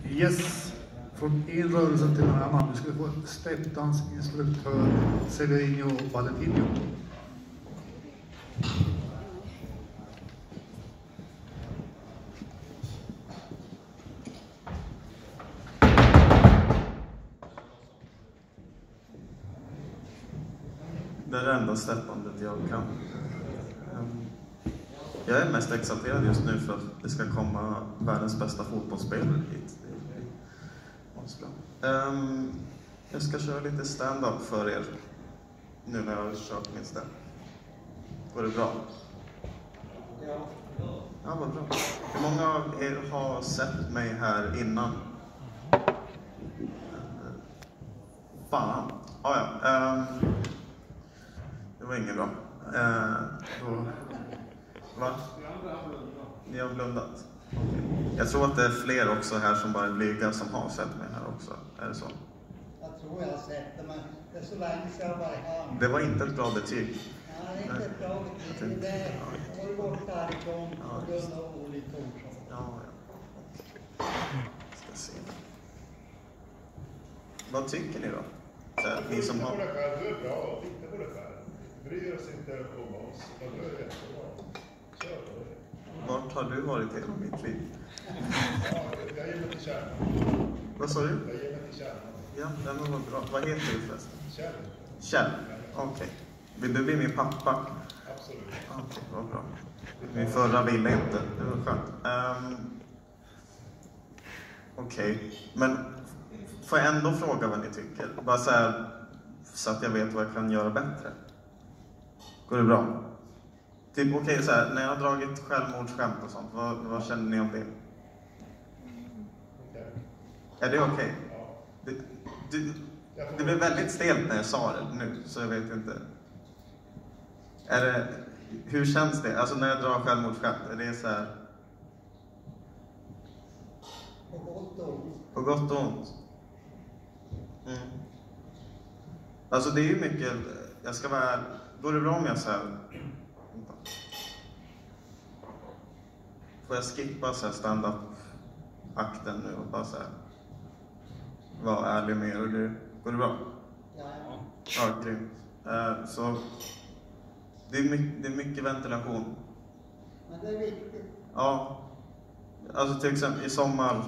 Yes, från en rörelse till en annan. Du ska få steppdansinstruktör Severino Valentino. Det är det enda steppandet jag kan. Jag är mest exalterad just nu för att det ska komma världens bästa fotbollsspelare hit. Jag ska köra lite stand-up för er nu när jag har kört min step. Går det bra? Ja, vad bra. Hur många av er har sett mig här innan? Fan. Ja. Det var inget bra. Va? Ni har blundat? Okay. Jag tror att det är fler också här som bara är blyga som har sett mig här också. Är det så? Jag tror jag har sett det, men det är så länge sedan jag var här. Det var inte ett bra betyg. Nej, det är inte ett bra betyg. Jag var borta härifrån på grund av olika orsaker. Ja. Ska se. Vad tycker ni då? Ni som har... Du är bra, titta på det själv. Bryr oss inte om oss. Du är jättebra. Kör på det. Vart har du varit hela mitt liv? Ja, jag ger mig till kärnan. Vad sa du? Jag ger mig till kärnan. Ja, den var bra. Vad heter du förresten? Kjell. Kjell? Okej. Vill du bli min pappa? Absolut. Okej, vad bra. Min förra ville inte. Det var skönt. Okej. Men får jag ändå fråga vad ni tycker? Bara så här, så att jag vet vad jag kan göra bättre. Går det bra? Typ okej, så här, när jag har dragit självmordsskämt och sånt, vad känner ni om det? Okej. Är det okej? Ja. Det blev väldigt stelt när jag sa det nu, så jag vet inte. Hur känns det? Alltså när jag drar självmordsskämt, är det så här... På gott och ont. På gott och ont? Mm. Alltså det är ju mycket... Jag ska vara... Går det bra om jag säger... Får jag skippa så här stand-up-akten nu och bara så här... Var ärlig med er och det... Går det bra? Ja. Ja, grymt. Så... Det är mycket ventilation. Men det är viktigt. Ja. Alltså till exempel i sommar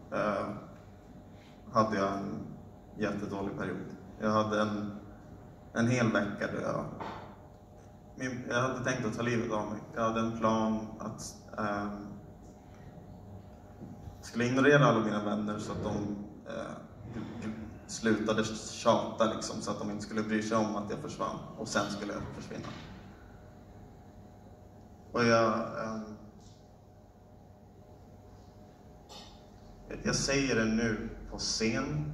hade jag en jättedålig period. Jag hade en hel vecka där jag hade tänkt att ta livet av mig. Jag hade en plan att skulle ignorera alla mina vänner så att de slutade tjata liksom, så att de inte skulle bry sig om att jag försvann. Och sen skulle jag försvinna. Och jag säger det nu på scen.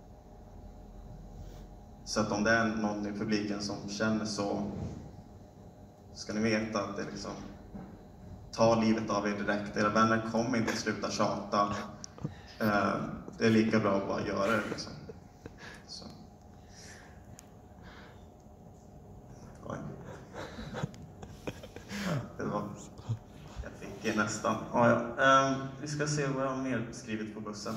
Så att om det är någon i publiken som känner så, ska ni veta att det liksom, ta livet av er direkt. Era vänner kommer inte sluta tjata. Det är lika bra att bara göra det liksom. Så. Oj. Det var... Jag fick nästan. Ja. Vi ska se vad jag har mer skrivit på bussen.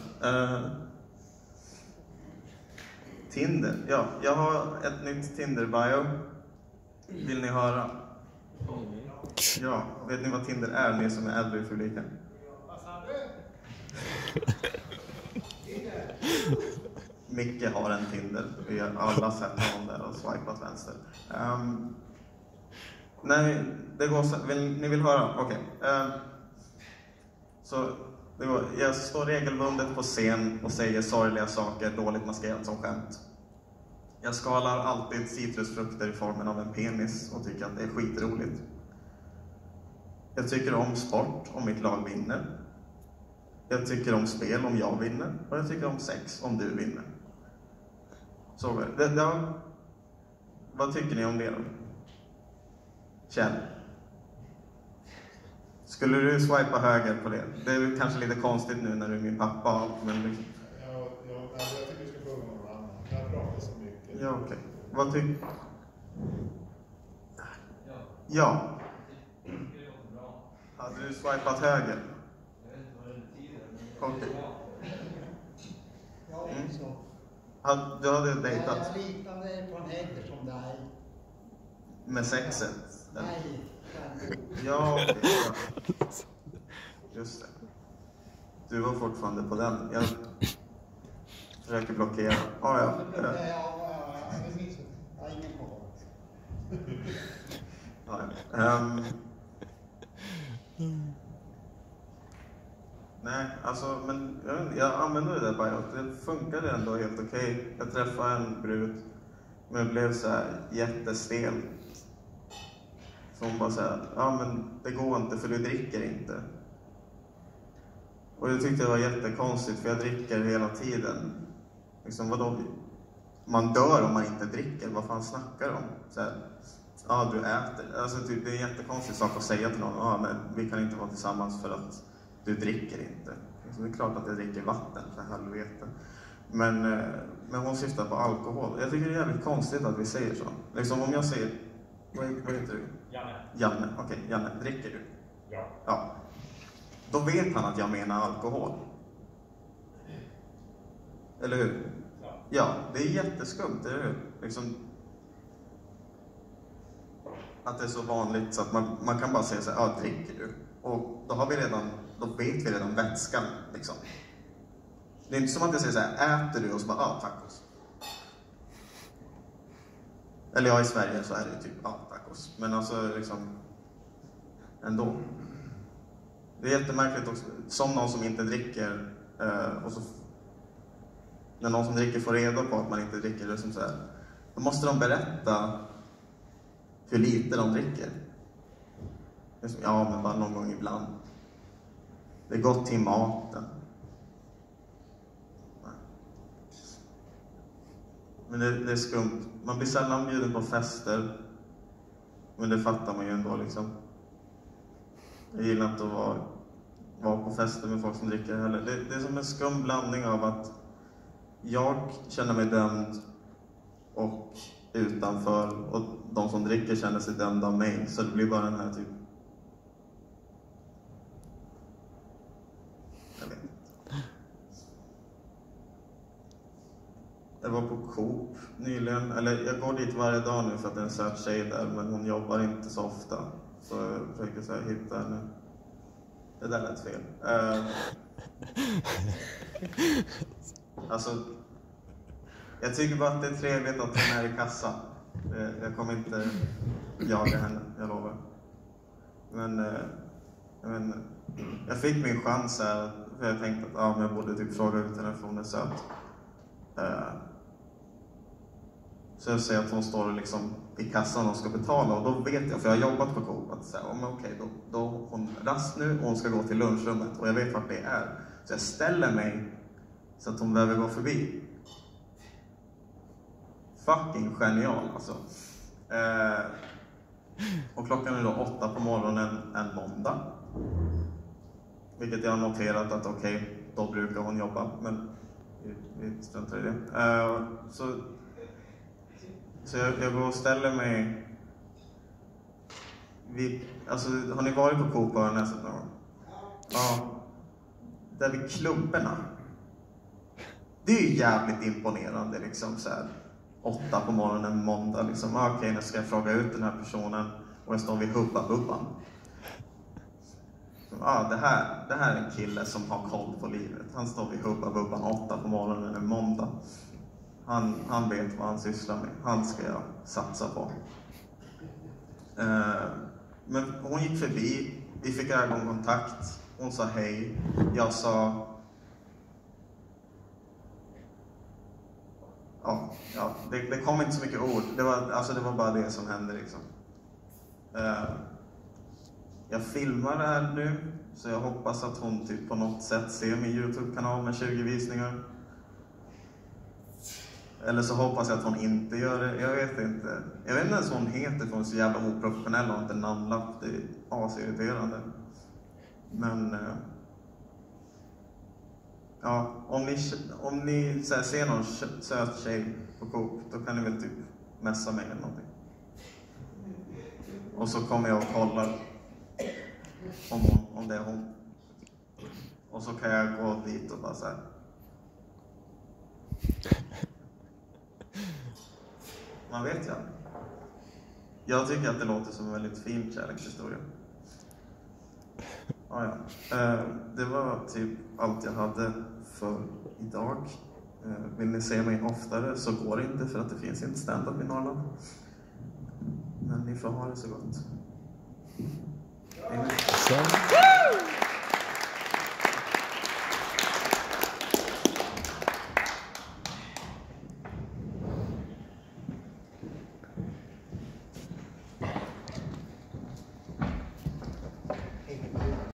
Tinder. Ja, jag har ett nytt Tinder-bio. Vill ni höra? Ja, vet ni vad Tinder är, ni som är äldre i publiken? Micke har en Tinder. Vi har alla sett honom där och swipat vänster. Nej, det går så. Ni vill höra? Okej. Så det går. Jag står regelbundet på scen och säger sorgliga saker, dåligt maskerat som skämt. Jag skalar alltid citrusfrukter i formen av en penis och tycker att det är skitroligt. Jag tycker om sport om mitt lag vinner. Jag tycker om spel om jag vinner. Och jag tycker om sex om du vinner. Så vad tycker ni om det då? Kjell? Skulle du swipa höger på det? Det är kanske lite konstigt nu när du är min pappa. Men liksom... Jag tycker du ska fråga någon annan. Jag pratar så mycket. Ja, okej. Vad tycker... Ja. Hade du swipat höger? Okej. Jag också. Du hade dejtat? Jag har liknande erfarenheter som dig. Med sexet? Nej, Ja, okej. Ja. Just det. Du var fortfarande på den. Jag försöker blockera. Ja. Jag minns inte. Jag har ingen koll. Nej, alltså, men jag använde det där bara. Det funkade ändå helt okej. Jag träffade en brud, men det blev så här jättestel. Så hon bara såhär, ja men det går inte för du dricker inte. Och jag tyckte det var jättekonstigt för jag dricker hela tiden. Liksom vadå? Man dör om man inte dricker, vad fan snackar de om? Såhär, ja du äter. Alltså typ, det är en jättekonstig sak att säga till någon, ja men vi kan inte vara tillsammans för att du dricker inte. Liksom, det är klart att jag dricker vatten, för helvete. Men hon syftar på alkohol. Jag tycker det är jävligt konstigt att vi säger så. Liksom om jag säger, vad heter du? Janne, okej, Janne, dricker du? Ja. Då vet han att jag menar alkohol. Eller hur? Ja, det är jätteskumt, eller hur? Liksom, att det är så vanligt så att man kan bara säga så här, ja, dricker du? Och då vet vi redan vätskan, liksom. Det är inte som att jag säger så här, äter du? Och så bara, ja, tacos. Eller ja, i Sverige så är det typ, ja, tacos. Men alltså, liksom, ändå. Det är jättemärkligt också, som någon som inte dricker, och så, när någon som dricker får reda på att man inte dricker, det är som så här, då måste de berätta hur lite de dricker. Det är som, ja, men bara någon gång ibland. Det är gott till maten. Men det är skumt. Man blir sällan bjuden på fester. Men det fattar man ju ändå liksom. Jag gillar inte att vara på fester med folk som dricker heller. Det är som en skum blandning av att jag känner mig dömd och utanför. Och de som dricker känner sig dömda av mig. Så det blir bara den här typ. Jag vet inte. Jag var på Coop nyligen, eller jag går dit varje dag nu för att det är en söt tjej där, men hon jobbar inte så ofta. Så jag försöker så här hitta henne. Det där lät fel. Alltså, jag tycker bara att det är trevligt att hon är i kassan. Jag kommer inte jaga henne, jag lovar. Men jag fick min chans här, för jag tänkte att men jag borde typ fråga ut henne för hon är söt. Så jag säger att hon står liksom i kassan och ska betala, och då vet jag, för jag har jobbat på Coop, att säga, okej, då hon rast nu och hon ska gå till lunchrummet och jag vet vart det är. Så jag ställer mig så att hon behöver gå förbi. Fucking genial alltså. Och klockan är då 8 på morgonen en måndag. Vilket jag har noterat att okej, då brukar hon jobba, men vi struntar i det. Så jag går och ställer mig alltså, har ni varit på Coop och nästan någon gång? Ja. Där vid klubborna. Det är ju jävligt imponerande liksom så här 8 på morgonen måndag liksom. Okej, nu ska jag fråga ut den här personen och jag står vid Hubba-Bubban. Det här är en kille som har koll på livet. Han står vid Hubba-Bubban 8 på morgonen en måndag. Han vet vad han sysslar med. Han ska jag satsa på. Men hon gick förbi. Vi fick ögonkontakt. Hon sa hej. Jag sa... Ja, det kom inte så mycket ord. Det var bara det som hände liksom. Jag filmar det här nu. Så jag hoppas att hon typ på något sätt ser min YouTube-kanal med 20 visningar. Eller så hoppas jag att hon inte gör det. Jag vet inte. Jag vet inte ens vad hon heter, för hon är så jävla oprofessionell och inte namnlapp. Det är asirriterande. Men... ja, om ni så här, ser någon söt tjej på Coop, då kan ni väl typ messa mig eller någonting. Och så kommer jag och kollar om det är hon. Och så kan jag gå dit och bara så här. Man vet ja. Jag tycker att det låter som en väldigt fin kärlekshistoria. Ja. Det var typ allt jag hade för idag. Vill ni se mig oftare så går det inte för att det finns inte stand-up i Norrland. Men ni får ha det så gott. Amen.